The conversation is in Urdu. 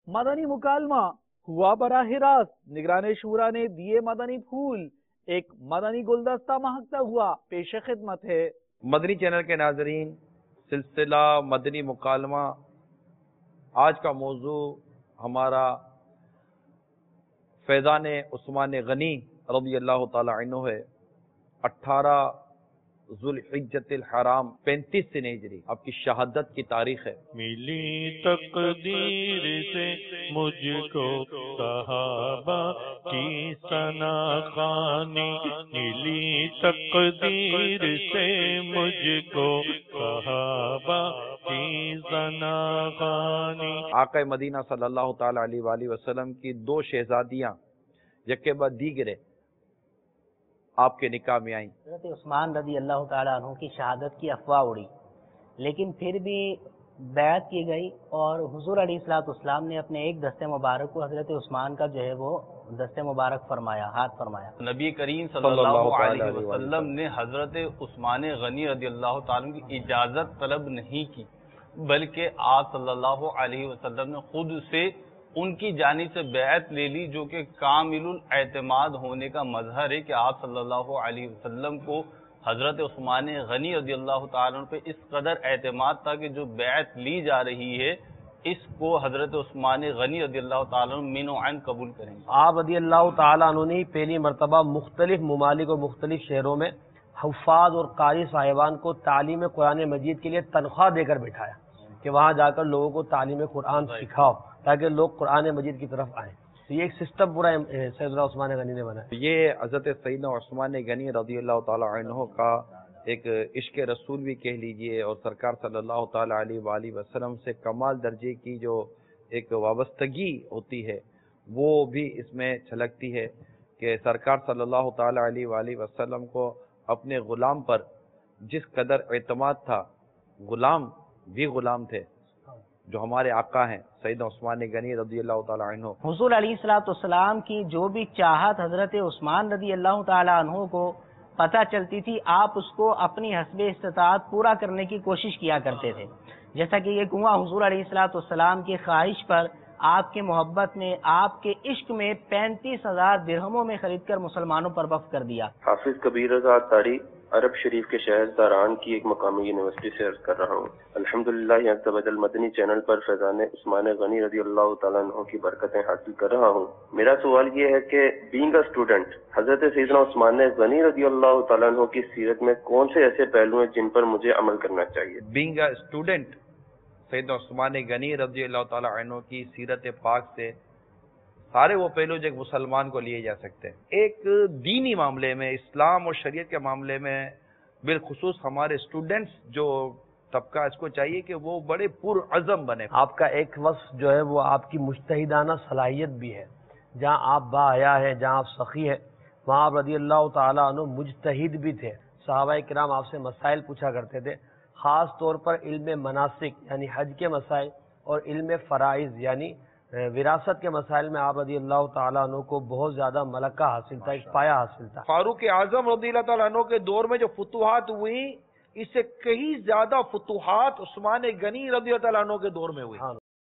مدنی مکالمہ ہوا براہ راست، نگران شورا نے دیے مدنی پھول، ایک مدنی گلدستہ مہکتا ہوا پیش خدمت ہے۔ مدنی چینل کے ناظرین، سلسلہ مدنی مکالمہ، آج کا موضوع ہمارا فیضان عثمان غنی رضی اللہ تعالی عنہ ہے۔ 18 ذوالحجۃ الحرام 35 سن ہجری آپ کی شہادت کی تاریخ ہے۔ ملی تقدیر سے مجھ کو صحابہ کی ثنا خوانی، ملی تقدیر سے مجھ کو صحابہ کی ثنا خوانی۔ آقا مدینہ صلی اللہ تعالی علیہ وآلہ وسلم کی 2 شہزادیاں یکے بعد دیگرے آپ کے نکاح میں آئیں۔ حضرت عثمان رضی اللہ تعالیٰ عنہ کی شہادت کی افواہ اڑی، لیکن پھر بھی بیعت کی گئی اور حضور علیہ الصلوۃ والسلام نے اپنے ایک دستے مبارک کو حضرت عثمان کا جو ہے وہ دستے مبارک فرمایا، ہاتھ فرمایا۔ نبی کریم صلی اللہ علیہ وسلم نے حضرت عثمان غنی رضی اللہ تعالیٰ عنہ کی اجازت طلب نہیں کی، بلکہ آپ صلی اللہ علیہ وسلم نے خود سے ان کی جانب سے بیعت لے لی، جو کہ کامل الاعتماد ہونے کا مظہر ہے کہ آپ صلی اللہ علیہ وسلم کو حضرت عثمان غنی رضی اللہ تعالیٰ عنہ پہ اس قدر اعتماد تھا کہ جو بیعت لی جا رہی ہے اس کو حضرت عثمان غنی رضی اللہ تعالیٰ عنہ من و عین قبول کریں گے۔ آپ رضی اللہ تعالیٰ عنہ نے پہلی مرتبہ مختلف ممالک اور مختلف شہروں میں حفاظ اور قاری صاحبان کو تعلیم قرآن مجید کے لیے تنخواہ دے کر بٹھایا کہ وہاں جا کر لوگوں کو تعلیم قرآن سکھاؤ تاکہ لوگ قرآن مجید کی طرف آئیں۔ تو یہ ایک سسٹم پورا سیدنا عثمان غنی نے بنایا۔ یہ حضرت سیدنا عثمان غنی رضی اللہ تعالی عنہ کا ایک عشق رسول بھی کہہ لیجئے، اور سرکار صلی اللہ تعالی علیہ وآلہ وسلم سے کمال درجے کی جو ایک وابستگی ہوتی ہے وہ بھی اس میں چھلکتی ہے کہ سرکار صلی اللہ تعالی علیہ وآلہ وسلم کو اپنے غلام پر جس قدر اعتماد تھا، غلام بھی غلام تھے جو ہمارے آقا ہیں سیدنا عثمان غنی رضی اللہ تعالی عنہ۔ حضور علیہ الصلوۃ والسلام کی جو بھی چاہت حضرت عثمان رضی اللہ تعالیٰ عنہ کو پتہ چلتی تھی، آپ اس کو اپنی حسب استطاعت پورا کرنے کی کوشش کیا کرتے تھے، جیسا کہ یہ کنواں حضور علیہ الصلوۃ والسلام کی خواہش پر آپ کے محبت میں، آپ کے عشق میں 35,000 درہموں میں خرید کر مسلمانوں پر وقف کر دیا۔ حافظ کبیر رضا تاری عرب شریف کے شہر داران کی ایک مقامی یونیورسٹی سے عرض کر رہا ہوں۔ الحمدللہ یکتا بدل مدنی چینل پر فیضان عثمان غنی رضی اللہ تعالیٰ عنہ کی برکتیں حاصل کر رہا ہوں۔ میرا سوال یہ ہے کہ بینگ اے اسٹوڈنٹ حضرت سیدنا عثمان غنی رضی اللہ تعالیٰ عنہ کی سیرت میں کون سے ایسے پہلو ہیں جن پر مجھے عمل کرنا چاہیے؟ بینگ اے اسٹوڈنٹ سیدنا عثمان غنی رضی اللہ تعالی عنہ کی سیرت پاک سے سارے وہ پہلو جو ایک مسلمان کو لیے جا سکتے ہیں۔ ایک دینی معاملے میں، اسلام اور شریعت کے معاملے میں بالخصوص ہمارے اسٹوڈنٹس جو طبقہ، اس کو چاہیے کہ وہ بڑے پرعزم بنے۔ آپ کا ایک وصف جو ہے وہ آپ کی مجتہدانہ صلاحیت بھی ہے۔ جہاں آپ باحیا ہیں، جہاں آپ سخی ہیں، وہاں آپ رضی اللہ تعالیٰ عنہ مجتہد بھی تھے۔ صحابہ کرام آپ سے مسائل پوچھا کرتے تھے، خاص طور پر علم مناسک یعنی حج کے مسائل اور علم فرائض یعنی وراثت کے مسائل میں آپ رضی اللہ تعالیٰ عنہ کو بہت زیادہ ملکہ حاصل تھا، ایک پایہ حاصل تھا۔ فاروق اعظم رضی اللہ تعالیٰ عنہ کے دور میں جو فتوحات ہوئی، اس سے کہیں زیادہ فتوحات عثمان غنی رضی اللہ تعالیٰ عنہ کے دور میں ہوئی۔